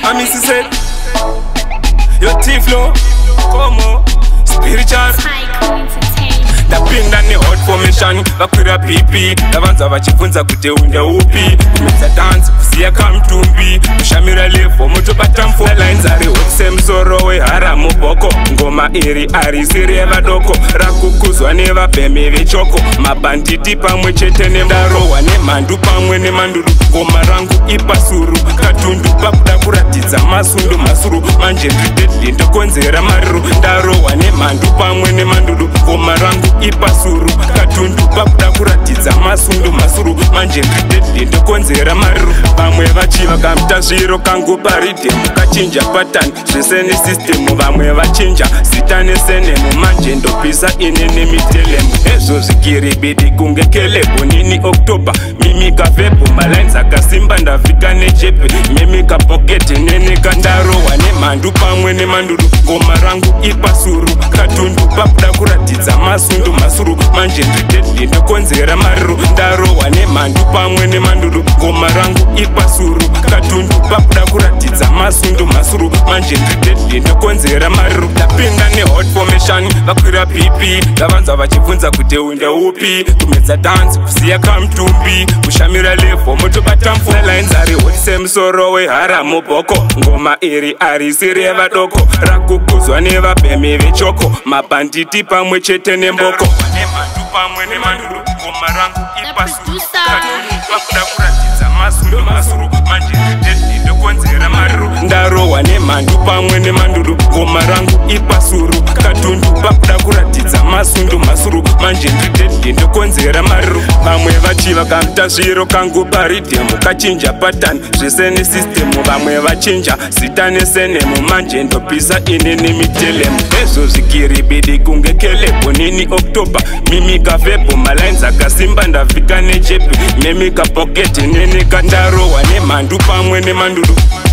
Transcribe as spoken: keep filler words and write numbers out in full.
Amisi said, yo Tflow, como spiritual. Ndapinda ne hot formation vakwira pipi ndavanza vachifunza kuti unde upi kumedza dance kusiya kamtumbi kushamira levo motobata mfo lines ari hot semsoro wehara mubhoko ngoma iri arisiri yevadoko rakukuzwa nevabhemi vechoko mabhanditi pamwe chete nendarohwa nemhandu pamwe nemandudu ngoma rangu ipasuru katundu pakuda kuratidza masundu masuru manje ndidedli ndokonzera mariro ndarohwa nemhandu pamwe nemandudu ngoma rangu ipasuru katundu pakuda kuratidza masundu masuru manje ndidedli ndokonzera mariro vamwe vachiva kamuta zviro kangu pariddim kachinja patani zvese nesystemu vamwe vachinja zita nesenemu manje ndopisa ine nemitelemu ezvo zvikiribidi kunge kelebo nini oktoba mimika vebho malines akasimba ndavhika nejepe mimika poketi neneka ndarohwa nemhandu pamwe nemandudu ngoma rangu ipasuru katundu pakuda kuratidza masundu masuru manje ndidedli ndokonzera mariro ndarohwa nemhandu pamwe nemandudu ngoma rangu ipasuru katundu pakuda kuratidza masundu masuru manje ndidedli ndokonzera mariro ndapinda nehot formation vakwira pipi ndavanza vachibvunza kuti unde upi kumedza dance kusiya kamtumbi kushamira levo motobata mfo lines ari hot semsoro wehara mubhoko ngoma iri arisiri yevadoko rakukuzwa nevabhemi vechoko mabhanditi pamwe chete nemboko nemhandu pamwe nemandudu ngoma rangu ipasuru katundu pakuda kuratidza masundu masuru manje ndidedli ndokonzera mariro ndarohwa nemhandu pamwe nemandudu ngoma rangu ipasuru katundu pakuda kuratidza masundu masuru manje ndidedli ndokonzera mariro vamwe vachiva kamuta zviro kangu pariddim kachinja patani zvese nesystemu vamwe vachinja zita nesenemu manje ndopisa ine nemitelemu ezvo zvikiribidi kunge kelebo nini oktoba mimika vebho malines akasimba ndavhika nejepe memika poketi neneka ndarohwa nemhandu pamwe nemandudu